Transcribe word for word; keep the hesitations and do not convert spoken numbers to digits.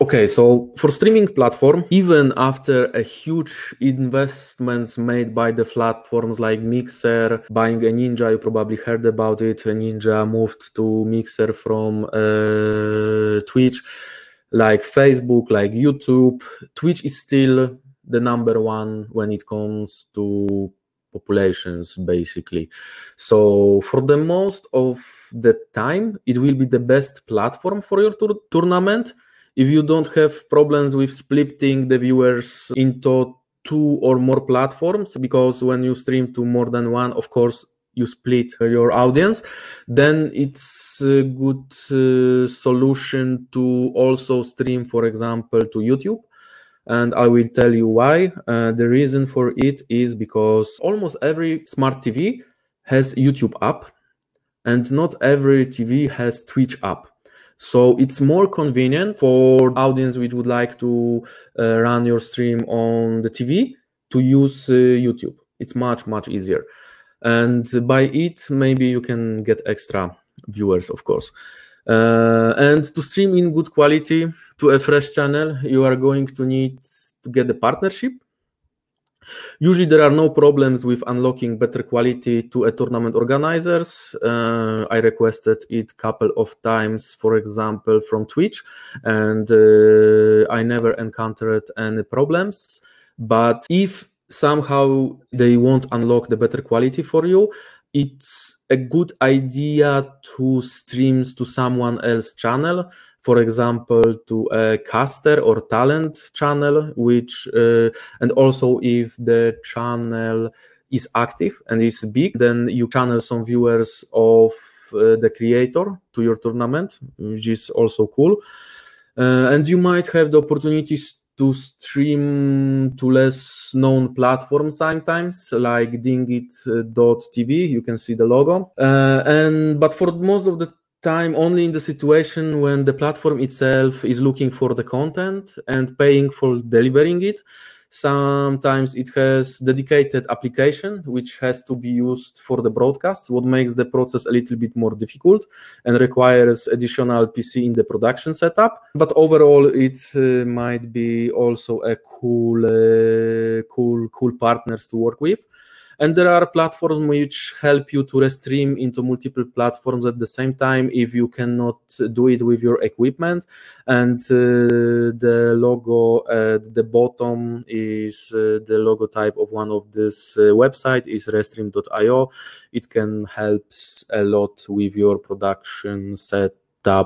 Okay, so for streaming platform, even after a huge investments made by the platforms like Mixer, buying a Ninja, you probably heard about it. A Ninja moved to Mixer from uh, Twitch, like Facebook, like YouTube. Twitch is still the number one when it comes to populations, basically. So for the most of the time, it will be the best platform for your tour tournament. If you don't have problems with splitting the viewers into two or more platforms, because when you stream to more than one, of course, you split your audience, then it's a good uh, solution to also stream, for example, to YouTube. And I will tell you why. Uh, the reason for it is because almost every smart T V has YouTube app, and not every T V has Twitch app. So it's more convenient for audience which would like to uh, run your stream on the T V to use uh, YouTube. It's much, much easier. And by it, maybe you can get extra viewers, of course. Uh, and to stream in good quality to a fresh channel, you are going to need to get a partnership. Usually there are no problems with unlocking better quality to a tournament organizers. Uh, I requested it a couple of times, for example, from Twitch, and uh, I never encountered any problems. But if somehow they won't unlock the better quality for you, it's a good idea to stream to someone else's channel. For example, to a caster or talent channel, which uh, and also if the channel is active and is big, then you channel some viewers of uh, the creator to your tournament, which is also cool. Uh, and you might have the opportunities to stream to less known platforms sometimes, like dingit dot T V. You can see the logo. Uh, and but for most of the time, only in the situation when the platform itself is looking for the content and paying for delivering it. Sometimes it has dedicated application which has to be used for the broadcast, what makes the process a little bit more difficult and requires additional P C in the production setup. But overall, it uh, might be also a cool, uh, cool, cool partners to work with. And there are platforms which help you to restream into multiple platforms at the same time if you cannot do it with your equipment. And uh, the logo at the bottom is uh, the logo type of one of this uh, website is restream dot i o. It can help a lot with your production set